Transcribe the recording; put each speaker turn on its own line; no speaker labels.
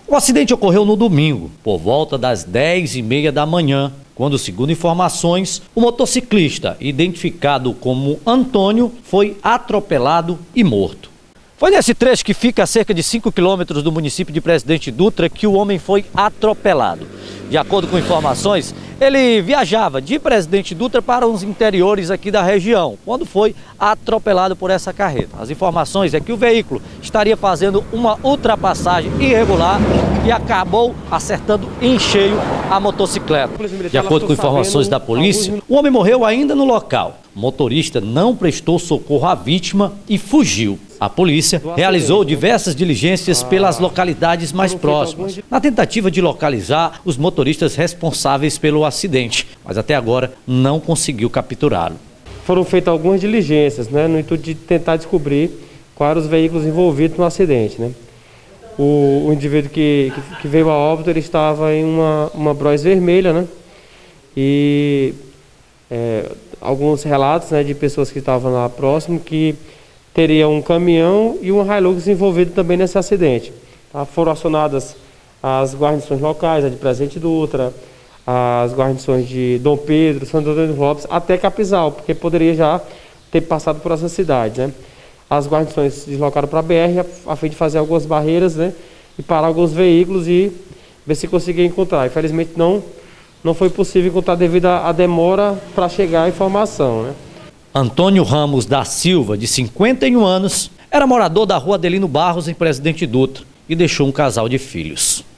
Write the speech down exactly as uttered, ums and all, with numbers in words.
O acidente ocorreu no domingo, por volta das dez e meia da manhã, quando, segundo informações, o motociclista, identificado como Antônio, foi atropelado e morto. Foi nesse trecho, que fica a cerca de cinco quilômetros do município de Presidente Dutra, que o homem foi atropelado. De acordo com informações, ele viajava de Presidente Dutra para os interiores aqui da região, quando foi atropelado por essa carreta. As informações é que o veículo estaria fazendo uma ultrapassagem irregular e acabou acertando em cheio a motocicleta. De acordo com informações da polícia, o homem morreu ainda no local. O motorista não prestou socorro à vítima e fugiu. A polícia realizou diversas diligências pelas localidades mais próximas, na tentativa de localizar os motoristas responsáveis pelo acidente, mas até agora não conseguiu capturá-lo.
Foram feitas algumas diligências, né, no intuito de tentar descobrir quais eram os veículos envolvidos no acidente, né. O, o indivíduo que, que, que veio a óbito, ele estava em uma, uma Bros vermelha, né, e é, alguns relatos, né, de pessoas que estavam lá próximo que teria um caminhão e um Hilux envolvido também nesse acidente. Tá? Foram acionadas as guarnições locais, a de Presidente Dutra, as guarnições de Dom Pedro, Santo Antônio Lopes, até Capizal, porque poderia já ter passado por essa cidade, né? As guarnições se deslocaram para a B R a, a fim de fazer algumas barreiras, né, e parar alguns veículos e ver se conseguia encontrar. Infelizmente não, não foi possível encontrar devido à demora para chegar a informação, né?
Antônio Ramos da Silva, de cinquenta e um anos, era morador da rua Adelino Barros, em Presidente Dutra, e deixou um casal de filhos.